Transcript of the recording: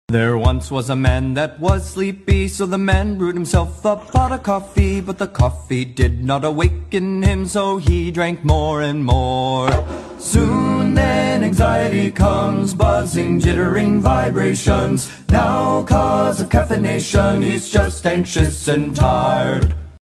There once was a man that was sleepy, so the man brewed himself a pot of coffee. But the coffee did not awaken him, so he drank more and more. Soon then anxiety comes, buzzing, jittering vibrations. Now cause of caffeination, he's just anxious and tired.